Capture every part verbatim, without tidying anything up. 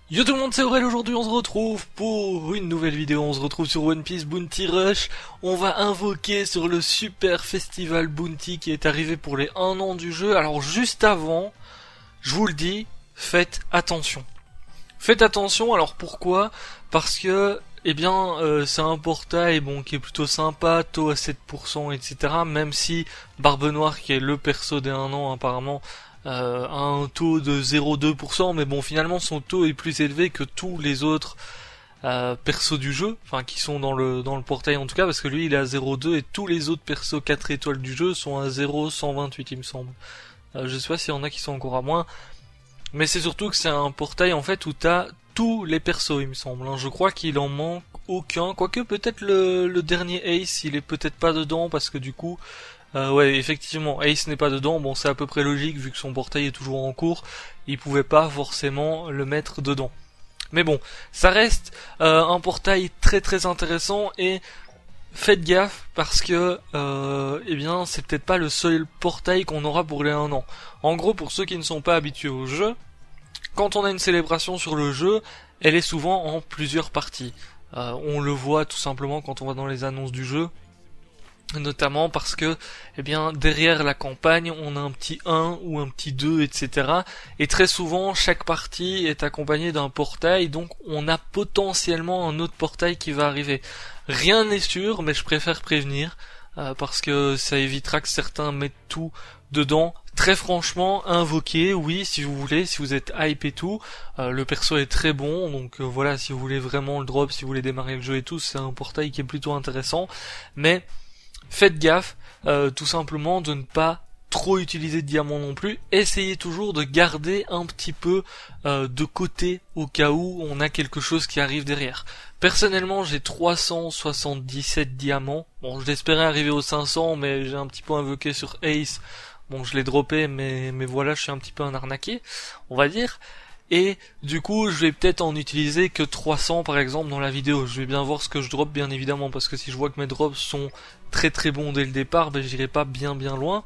Yo tout le monde, c'est Aurel. Aujourd'hui on se retrouve pour une nouvelle vidéo. On se retrouve sur One Piece Bounty Rush. On va invoquer sur le super festival Bounty qui est arrivé pour les un an du jeu. Alors juste avant, je vous le dis, faites attention. Faites attention, alors pourquoi? Parce que, eh bien, euh, c'est un portail bon qui est plutôt sympa, taux à sept pour cent, et cetera. Même si Barbe Noire, qui est le perso des un an apparemment, Euh, un taux de zéro virgule deux pour cent, mais bon, finalement son taux est plus élevé que tous les autres euh, persos du jeu, enfin qui sont dans le dans le portail en tout cas, parce que lui il est à zéro virgule deux et tous les autres persos quatre étoiles du jeu sont à zéro virgule cent vingt-huit il me semble. Euh, je sais pas s'il y en a qui sont encore à moins, mais c'est surtout que c'est un portail en fait où t'as tous les persos il me semble, hein. Je crois qu'il en manque aucun, quoique peut-être le, le dernier Ace il est peut-être pas dedans parce que du coup Euh, ouais, effectivement, Ace n'est pas dedans, bon c'est à peu près logique vu que son portail est toujours en cours, il pouvait pas forcément le mettre dedans. Mais bon, ça reste euh, un portail très très intéressant et faites gaffe parce que, euh, eh bien, c'est peut-être pas le seul portail qu'on aura pour les un an. En gros, pour ceux qui ne sont pas habitués au jeu, quand on a une célébration sur le jeu, elle est souvent en plusieurs parties. Euh, on le voit tout simplement quand on va dans les annonces du jeu. Notamment parce que, eh bien, derrière la campagne, on a un petit un ou un petit deux, et cetera. Et très souvent, chaque partie est accompagnée d'un portail, donc on a potentiellement un autre portail qui va arriver. Rien n'est sûr, mais je préfère prévenir, euh, parce que ça évitera que certains mettent tout dedans. Très franchement, invoquez, oui, si vous voulez, si vous êtes hype et tout, euh, le perso est très bon, donc euh, voilà, si vous voulez vraiment le drop, si vous voulez démarrer le jeu et tout, c'est un portail qui est plutôt intéressant, mais faites gaffe, euh, tout simplement de ne pas trop utiliser de diamants non plus. Essayez toujours de garder un petit peu euh, de côté au cas où on a quelque chose qui arrive derrière. Personnellement, j'ai trois cent soixante-dix-sept diamants. Bon, je l'espérais arriver aux cinq cents, mais j'ai un petit peu invoqué sur Ace. Bon, je l'ai droppé, mais, mais voilà, je suis un petit peu un arnaqué, on va dire. Et du coup, je vais peut-être en utiliser que trois cents par exemple dans la vidéo. Je vais bien voir ce que je drop bien évidemment, parce que si je vois que mes drops sont très très bons dès le départ, ben j'irai pas bien bien loin.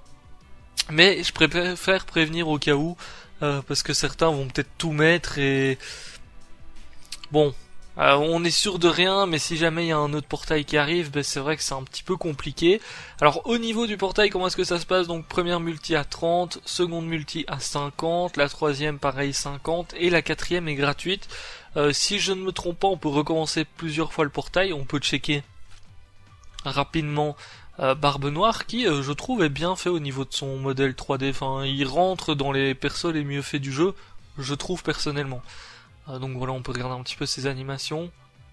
Mais je préfère prévenir au cas où, euh, parce que certains vont peut-être tout mettre et... Bon, euh, on est sûr de rien, mais si jamais il y a un autre portail qui arrive, ben c'est vrai que c'est un petit peu compliqué. Alors au niveau du portail, comment est-ce que ça se passe? Donc première multi à trente, seconde multi à cinquante, la troisième pareil cinquante, et la quatrième est gratuite. Euh, si je ne me trompe pas, on peut recommencer plusieurs fois le portail, on peut checker rapidement euh, Barbe Noire, qui euh, je trouve est bien fait au niveau de son modèle trois D, enfin il rentre dans les persos les mieux faits du jeu, je trouve personnellement. Euh, donc voilà, on peut regarder un petit peu ses animations.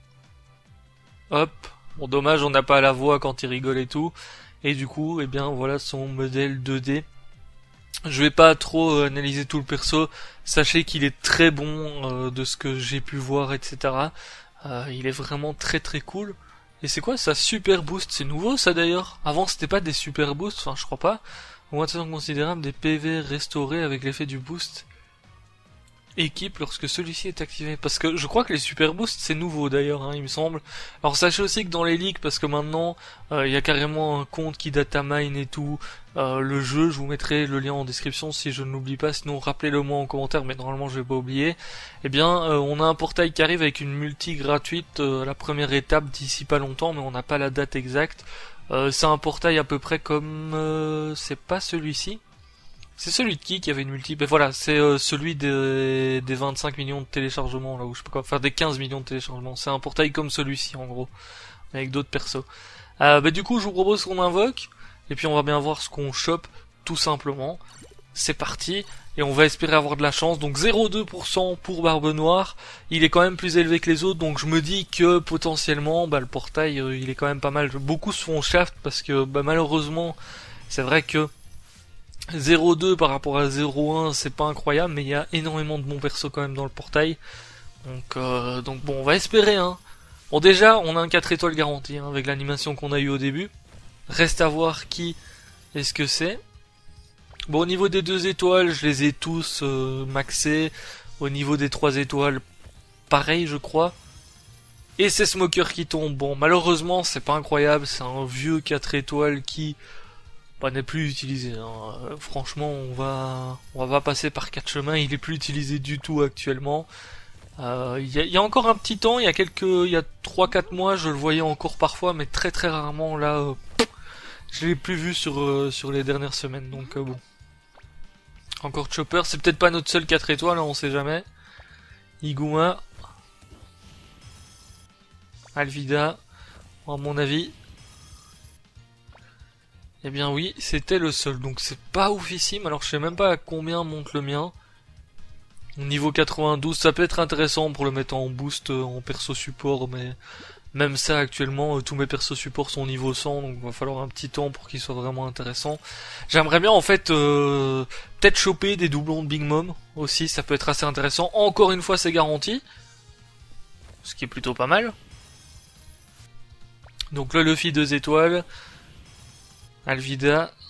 Hop, bon dommage on n'a pas la voix quand il rigole et tout, et du coup, eh bien voilà son modèle deux D. Je vais pas trop euh, analyser tout le perso, sachez qu'il est très bon euh, de ce que j'ai pu voir, et cetera. Euh, il est vraiment très très cool. Et c'est quoi ça, super boost? C'est nouveau ça d'ailleurs? Avant c'était pas des super boosts, enfin je crois pas. Augmentation considérable des P V restaurés avec l'effet du boost. Équipe lorsque celui-ci est activé. Parce que je crois que les super boosts c'est nouveau d'ailleurs, hein, il me semble. Alors sachez aussi que dans les leaks, parce que maintenant il euh, y a carrément un compte qui datamine et tout, euh, le jeu, je vous mettrai le lien en description si je ne l'oublie pas, sinon rappelez-le moi en commentaire, mais normalement je vais pas oublier. Eh bien euh, on a un portail qui arrive avec une multi gratuite, euh, la première étape d'ici pas longtemps, mais on n'a pas la date exacte. Euh, c'est un portail à peu près comme... Euh, c'est pas celui-ci. C'est celui de qui qui avait une multi? Ben voilà, c'est euh, celui des, des vingt-cinq millions de téléchargements, là où je sais pas quoi, enfin des quinze millions de téléchargements. C'est un portail comme celui-ci en gros, avec d'autres persos. Euh, ben du coup, je vous propose qu'on invoque, et puis on va bien voir ce qu'on chope, tout simplement. C'est parti, et on va espérer avoir de la chance. Donc zéro virgule deux pour cent pour Barbe Noire, il est quand même plus élevé que les autres, donc je me dis que potentiellement, bah, le portail, euh, il est quand même pas mal. Beaucoup se font shaft, parce que bah, malheureusement, c'est vrai que zéro virgule deux par rapport à zéro virgule un c'est pas incroyable, mais il y a énormément de bons persos quand même dans le portail. Donc, euh, donc bon, on va espérer, hein. Bon déjà, on a un quatre étoiles garanti, hein, avec l'animation qu'on a eu au début. Reste à voir qui est-ce que c'est. Bon, au niveau des deux étoiles, je les ai tous euh, maxés. Au niveau des trois étoiles, pareil je crois. Et c'est Smoker qui tombe. Bon, malheureusement, c'est pas incroyable, c'est un vieux quatre étoiles qui... Bah, n'est plus utilisé, hein. Euh, franchement on va on va pas passer par quatre chemins, il est plus utilisé du tout actuellement. Euh, Il y, a, y a encore un petit temps, il y a quelques, il y a trois quatre mois, je le voyais encore parfois, mais très très rarement. Là, euh, je l'ai plus vu sur euh, sur les dernières semaines. Donc euh, bon, encore Chopper, c'est peut-être pas notre seul quatre étoiles, hein, on sait jamais. Iguma, Alvida, à mon avis. Eh bien oui, c'était le seul, donc c'est pas oufissime. Alors je sais même pas à combien monte le mien. Niveau quatre-vingt-douze, ça peut être intéressant pour le mettre en boost euh, en perso support, mais même ça actuellement, euh, tous mes persos support sont niveau cent, donc il va falloir un petit temps pour qu'il soit vraiment intéressant. J'aimerais bien en fait euh, peut-être choper des doublons de Big Mom aussi, ça peut être assez intéressant. Encore une fois, c'est garanti, ce qui est plutôt pas mal. Donc le Luffy deux étoiles, Alvida.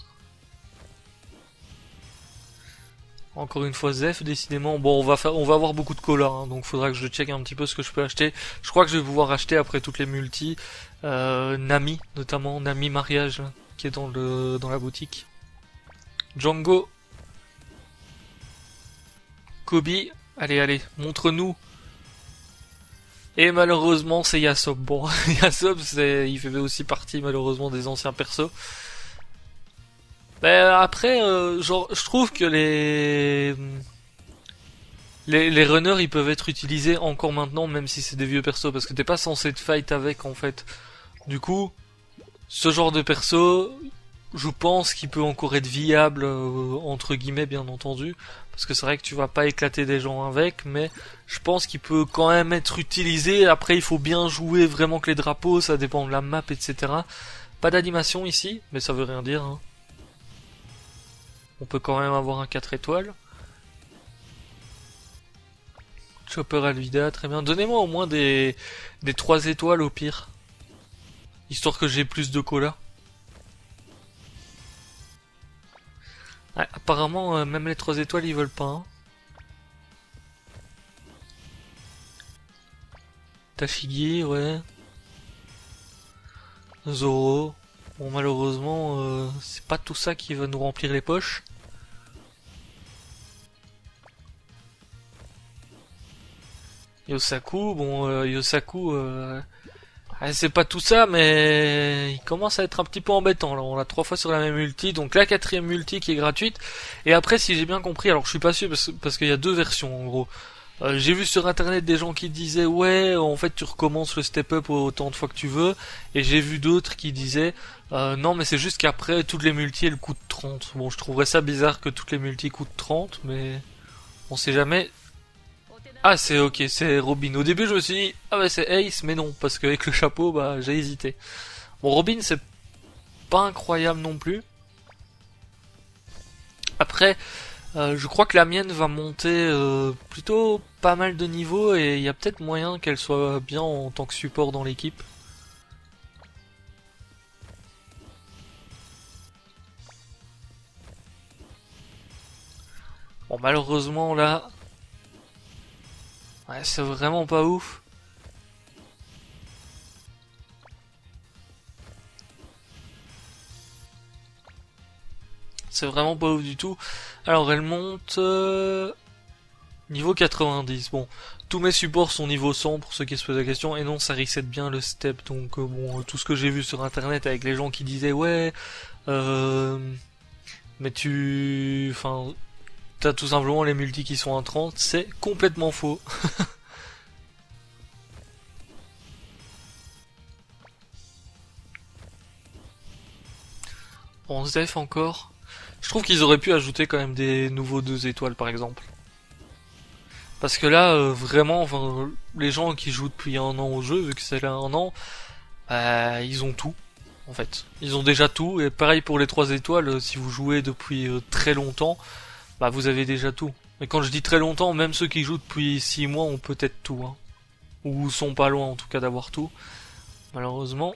Encore une fois Zef, décidément. Bon, on va faire, on va avoir beaucoup de colas, hein, donc faudra que je check un petit peu ce que je peux acheter. Je crois que je vais pouvoir acheter après toutes les multis, euh, Nami notamment, Nami mariage qui est dans le dans la boutique. Django, Kobe, allez allez, montre-nous. Et malheureusement c'est Yasop. Bon, Yasop, c'est, il fait aussi partie malheureusement des anciens persos. Ben après, euh, genre, je trouve que les... les les runners ils peuvent être utilisés encore maintenant, même si c'est des vieux persos, parce que t'es pas censé te fight avec en fait. Du coup, ce genre de perso, je pense qu'il peut encore être viable euh, entre guillemets, bien entendu, parce que c'est vrai que tu vas pas éclater des gens avec, mais je pense qu'il peut quand même être utilisé. Après, il faut bien jouer vraiment que les drapeaux, ça dépend de la map, et cetera. Pas d'animation ici, mais ça veut rien dire. Hein. On peut quand même avoir un quatre étoiles. Chopper Alvida, très bien. Donnez-moi au moins des, des trois étoiles au pire. Histoire que j'ai plus de cola. Ah, apparemment, euh, même les trois étoiles, ils veulent pas. Hein. Tashigi, ouais. Zoro. Bon, malheureusement, euh, c'est pas tout ça qui va nous remplir les poches. Yosaku, bon, euh, Yosaku, euh, c'est pas tout ça, mais il commence à être un petit peu embêtant. Là, on l'a trois fois sur la même multi, donc la quatrième multi qui est gratuite. Et après, si j'ai bien compris, alors je suis pas sûr parce, parce qu'il y a deux versions en gros. Euh, j'ai vu sur internet des gens qui disaient ouais, en fait tu recommences le step up autant de fois que tu veux, et j'ai vu d'autres qui disaient euh, non mais c'est juste qu'après toutes les multis elles coûtent trente. Bon, je trouverais ça bizarre que toutes les multis coûtent trente, mais on sait jamais. Ah, c'est ok, c'est Robin. Au début je me suis dit ah bah c'est Ace, mais non, parce qu'avec le chapeau bah j'ai hésité. Bon, Robin c'est pas incroyable non plus. Après Euh, je crois que la mienne va monter euh, plutôt pas mal de niveaux, et il y a peut-être moyen qu'elle soit bien en tant que support dans l'équipe. Bon, malheureusement là, ouais, c'est vraiment pas ouf. C'est vraiment pas ouf du tout. Alors elle monte euh, niveau quatre-vingt-dix. Bon, tous mes supports sont niveau cent pour ceux qui se posent la question. Et non, ça reset bien le step. Donc euh, bon, tout ce que j'ai vu sur internet avec les gens qui disaient ouais, euh, mais tu, enfin, t'as tout simplement les multis qui sont à trente, c'est complètement faux. On se def encore. Je trouve qu'ils auraient pu ajouter quand même des nouveaux deux étoiles par exemple. Parce que là, euh, vraiment, enfin, les gens qui jouent depuis un an au jeu, vu que c'est là un an, euh, ils ont tout, en fait. Ils ont déjà tout, et pareil pour les trois étoiles, euh, si vous jouez depuis euh, très longtemps, bah vous avez déjà tout. Et quand je dis très longtemps, même ceux qui jouent depuis six mois ont peut-être tout, hein. Ou sont pas loin en tout cas d'avoir tout, malheureusement.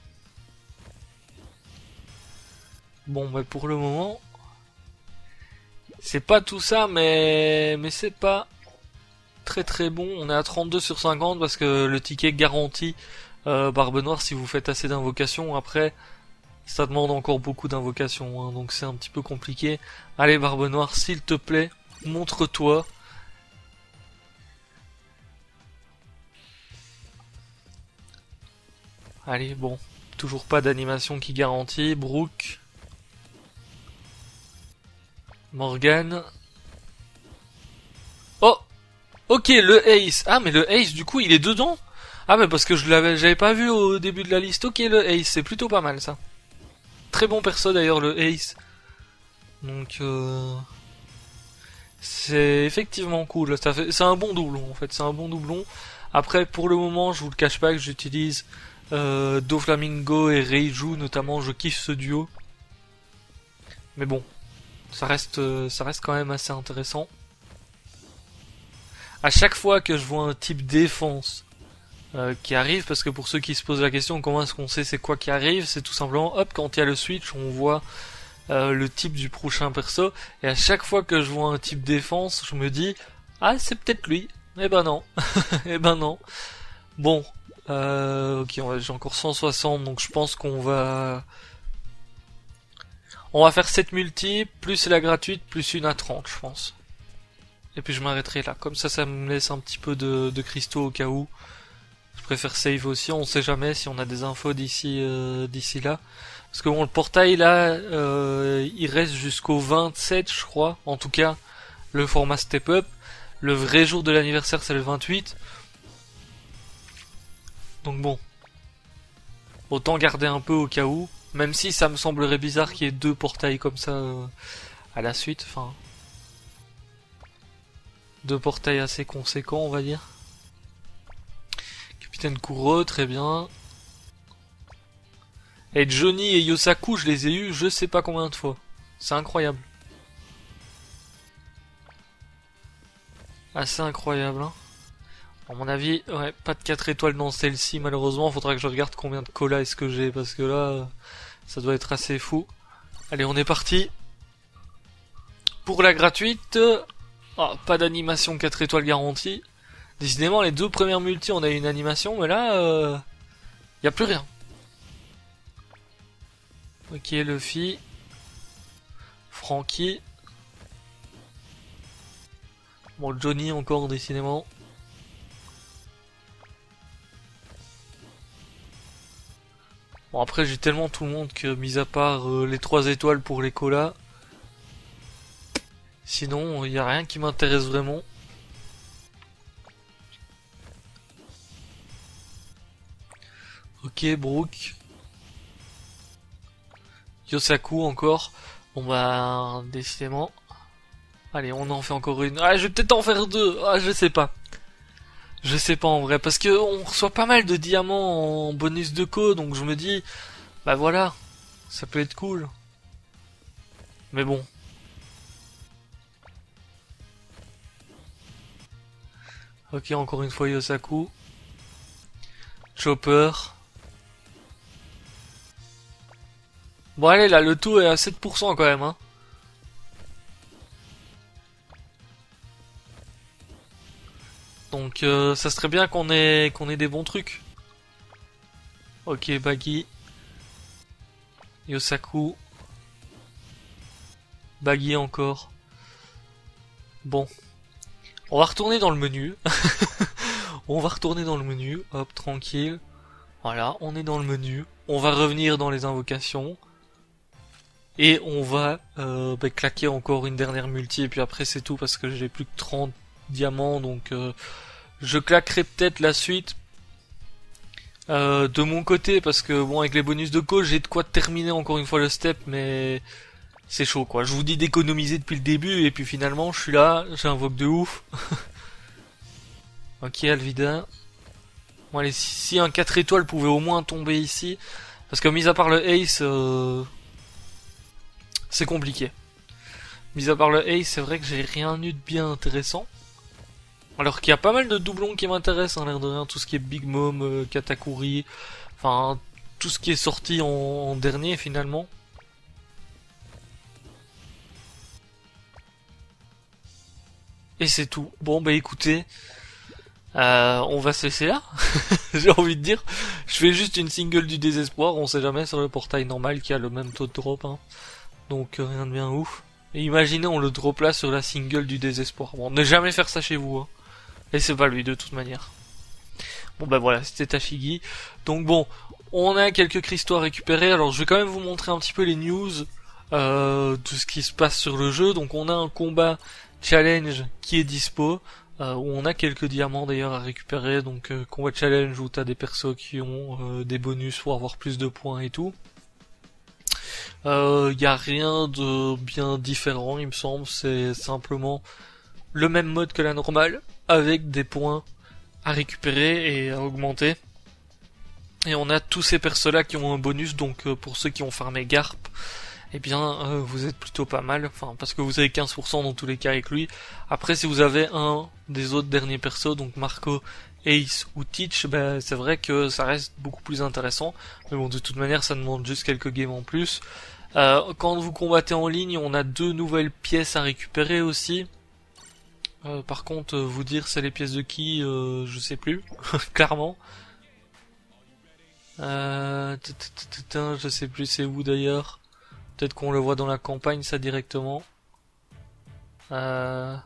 Bon, bah pour le moment... C'est pas tout ça, mais mais c'est pas très très bon. On est à trente-deux sur cinquante parce que le ticket garantit euh, Barbe Noire si vous faites assez d'invocations. Après, ça demande encore beaucoup d'invocations, hein, donc c'est un petit peu compliqué. Allez Barbe Noire, s'il te plaît, montre-toi. Allez, bon. Toujours pas d'animation qui garantit. Brooke. Morgan. Oh! Ok, le Ace. Ah, mais le Ace, du coup, il est dedans? Ah, mais parce que je l'avais, j'avais pas vu au début de la liste. Ok, le Ace, c'est plutôt pas mal, ça. Très bon perso, d'ailleurs, le Ace. Donc, euh... c'est effectivement cool. Ça fait... C'est un bon doublon, en fait. C'est un bon doublon. Après, pour le moment, je vous le cache pas que j'utilise euh, Doflamingo et Reiju, notamment. Je kiffe ce duo. Mais bon, ça reste, euh, ça reste quand même assez intéressant. À chaque fois que je vois un type défense euh, qui arrive, parce que pour ceux qui se posent la question comment est-ce qu'on sait c'est quoi qui arrive, c'est tout simplement, hop, quand il y a le switch, on voit euh, le type du prochain perso, et à chaque fois que je vois un type défense, je me dis, ah, c'est peut-être lui. Eh ben non. Eh ben non. Bon, euh, ok, j'ai encore cent soixante, donc je pense qu'on va... On va faire sept multi, plus la gratuite, plus une à trente, je pense. Et puis je m'arrêterai là. Comme ça, ça me laisse un petit peu de, de cristaux au cas où. Je préfère save aussi, on sait jamais si on a des infos d'ici euh, d'ici là. Parce que bon, le portail là, euh, il reste jusqu'au vingt-sept, je crois. En tout cas, le format step up. Le vrai jour de l'anniversaire, c'est le vingt-huit. Donc bon. Autant garder un peu au cas où. Même si ça me semblerait bizarre qu'il y ait deux portails comme ça euh, à la suite. Enfin, deux portails assez conséquents, on va dire. Capitaine Kuro, très bien. Et Johnny et Yosaku, je les ai eus je sais pas combien de fois. C'est incroyable. Assez incroyable, hein. À mon avis, ouais, pas de quatre étoiles dans celle-ci, malheureusement. Faudra que je regarde combien de colas est-ce que j'ai, parce que là, ça doit être assez fou. Allez, on est parti. Pour la gratuite, oh, pas d'animation quatre étoiles garantie. Décidément, les deux premières multi, on a eu une animation, mais là, euh, y a plus rien. Ok, Luffy. Frankie. Bon, Johnny encore, décidément. Bon, après, j'ai tellement tout le monde que, mis à part euh, les trois étoiles pour les colas, sinon, il n'y a rien qui m'intéresse vraiment. Ok, Brooke. Yosaku encore. Bon bah, décidément. Allez, on en fait encore une. Ah, je vais peut-être en faire deux. Ah, je sais pas. Je sais pas en vrai, parce que on reçoit pas mal de diamants en bonus de co, donc je me dis, bah voilà, ça peut être cool. Mais bon. Ok, encore une fois Yosaku. Chopper. Bon allez, là, le taux est à sept pour cent quand même, hein. Donc euh, ça serait bien qu'on ait qu'on ait des bons trucs. Ok, Baggy. Yosaku. Baggy encore. Bon. On va retourner dans le menu. On va retourner dans le menu. Hop, tranquille. Voilà, on est dans le menu. On va revenir dans les invocations. Et on va euh, bah, claquer encore une dernière multi. Et puis après c'est tout parce que j'ai plus que trente diamants. Donc euh, je claquerai peut-être la suite. Euh, de mon côté, parce que bon, avec les bonus de co, j'ai de quoi terminer encore une fois le step, mais c'est chaud quoi. Je vous dis d'économiser depuis le début, et puis finalement, je suis là, j'invoque de ouf. Ok, Alvida. Bon allez, si, si un quatre étoiles pouvait au moins tomber ici, parce que mis à part le Ace, euh, c'est compliqué. Mis à part le Ace, c'est vrai que j'ai rien eu de bien intéressant. Alors qu'il y a pas mal de doublons qui m'intéressent, hein, l'air de rien, tout ce qui est Big Mom, euh, Katakuri, enfin, tout ce qui est sorti en, en dernier finalement. Et c'est tout. Bon bah écoutez, euh, on va se laisser là, j'ai envie de dire. Je fais juste une single du désespoir, on sait jamais sur le portail normal qui a le même taux de drop, hein. Donc euh, rien de bien ouf. Et imaginez on le drop là sur la single du désespoir. Bon, ne jamais faire ça chez vous, hein. Et c'est pas lui de toute manière. Bon bah voilà, c'était Tashigi. Donc bon, On a quelques cristaux à récupérer, alors je vais quand même vous montrer un petit peu les news euh, de ce qui se passe sur le jeu. Donc on a un combat challenge qui est dispo, euh, où on a quelques diamants d'ailleurs à récupérer, donc euh, combat challenge où t'as des persos qui ont euh, des bonus pour avoir plus de points et tout. Il euh, y a rien de bien différent il me semble, c'est simplement le même mode que la normale, avec des points à récupérer et à augmenter. Et on a tous ces persos là qui ont un bonus, donc euh, pour ceux qui ont farmé Garp, eh bien euh, vous êtes plutôt pas mal, enfin parce que vous avez quinze pour cent dans tous les cas avec lui. Après si vous avez un des autres derniers persos, donc Marco, Ace ou Teach, ben, c'est vrai que ça reste beaucoup plus intéressant, mais bon de toute manière ça demande juste quelques games en plus. Euh, quand vous combattez en ligne, on a deux nouvelles pièces à récupérer aussi. Euh, par contre, euh, vous dire c'est les pièces de qui, euh, je sais plus, clairement. Euh, je sais plus c'est où d'ailleurs. Peut-être qu'on le voit dans la campagne ça directement. Euh...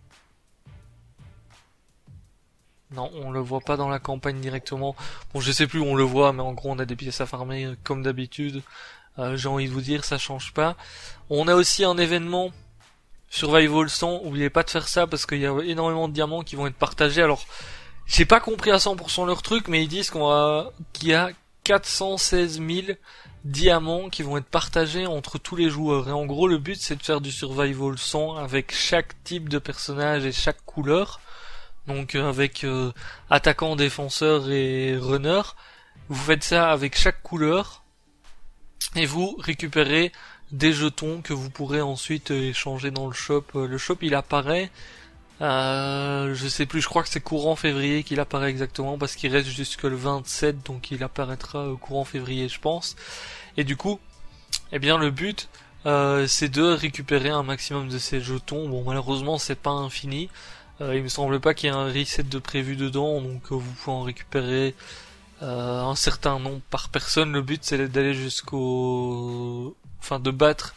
Non, on le voit pas dans la campagne directement. Bon, je sais plus où on le voit, mais en gros on a des pièces à farmer euh, comme d'habitude. Euh, J'ai envie de vous dire, ça change pas. On a aussi un événement Survival cent, oubliez pas de faire ça parce qu'il y a énormément de diamants qui vont être partagés. Alors, j'ai pas compris à cent pour cent leur truc, mais ils disent qu'on va qu'il y a quatre cent seize mille diamants qui vont être partagés entre tous les joueurs. Et en gros, le but c'est de faire du Survival cent avec chaque type de personnage et chaque couleur. Donc euh, avec euh, attaquant, défenseur et runner. Vous faites ça avec chaque couleur et vous récupérez des jetons que vous pourrez ensuite échanger dans le shop. Le shop il apparaît, euh, je sais plus, je crois que c'est courant février qu'il apparaît exactement parce qu'il reste jusque le vingt-sept, donc il apparaîtra courant février je pense. Et du coup, eh bien le but euh, c'est de récupérer un maximum de ces jetons. Bon malheureusement c'est pas infini, euh, il me semble pas qu'il y ait un reset de prévu dedans, donc euh, vous pouvez en récupérer euh, un certain nombre par personne. Le but c'est d'aller jusqu'au enfin de battre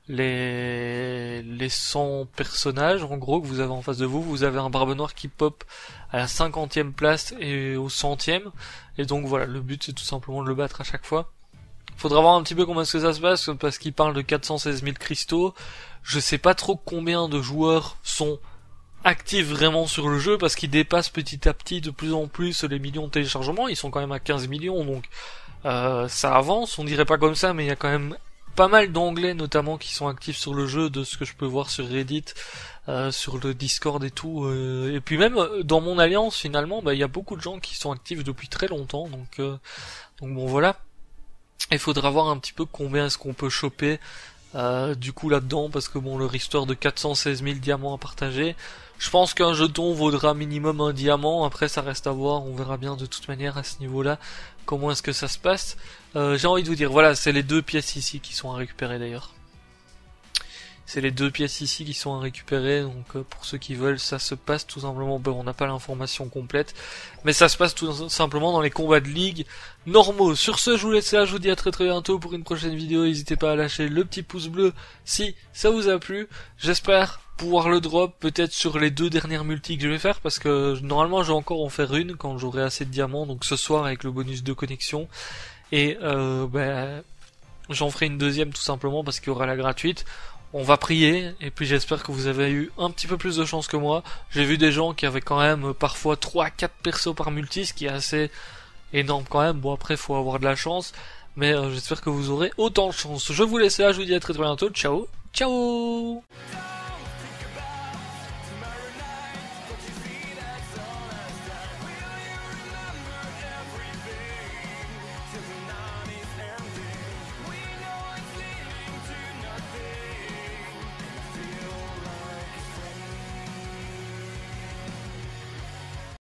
les les cent personnages en gros que vous avez en face de vous. Vous avez un barbe noire qui pop à la cinquantième place et au centième, et donc voilà, le but c'est tout simplement de le battre à chaque fois. Faudra voir un petit peu comment est-ce que ça se passe, parce qu'il parle de quatre cent seize mille cristaux. Je sais pas trop combien de joueurs sont actifs vraiment sur le jeu, parce qu'ils dépassent petit à petit de plus en plus les millions de téléchargements. Ils sont quand même à quinze millions, donc euh, ça avance, on dirait pas comme ça, mais il y a quand même pas mal d'anglais notamment qui sont actifs sur le jeu, de ce que je peux voir sur Reddit, euh, sur le Discord et tout, euh, et puis même dans mon alliance finalement, bah il y a beaucoup de gens qui sont actifs depuis très longtemps, donc euh, donc bon voilà. Il faudra voir un petit peu combien est-ce qu'on peut choper euh, du coup là-dedans, parce que bon, le restore de quatre cent seize mille diamants à partager, je pense qu'un jeton vaudra minimum un diamant. Après ça reste à voir, on verra bien de toute manière à ce niveau-là comment est-ce que ça se passe. Euh, j'ai envie de vous dire, voilà, c'est les deux pièces ici qui sont à récupérer d'ailleurs. C'est les deux pièces ici qui sont à récupérer, donc euh, pour ceux qui veulent, ça se passe tout simplement, ben, on n'a pas l'information complète, mais ça se passe tout simplement dans les combats de ligue normaux. Sur ce, je vous laisse là, je vous dis à très très bientôt pour une prochaine vidéo. N'hésitez pas à lâcher le petit pouce bleu si ça vous a plu. J'espère pouvoir le drop peut-être sur les deux dernières multis que je vais faire, parce que normalement je vais encore en faire une quand j'aurai assez de diamants, donc ce soir avec le bonus de connexion, et euh, ben, j'en ferai une deuxième tout simplement parce qu'il y aura la gratuite. On va prier, et puis j'espère que vous avez eu un petit peu plus de chance que moi. J'ai vu des gens qui avaient quand même parfois trois à quatre persos par multi, ce qui est assez énorme quand même. Bon, après faut avoir de la chance, mais euh, j'espère que vous aurez autant de chance. Je vous laisse là, je vous dis à très très bientôt. Ciao, ciao.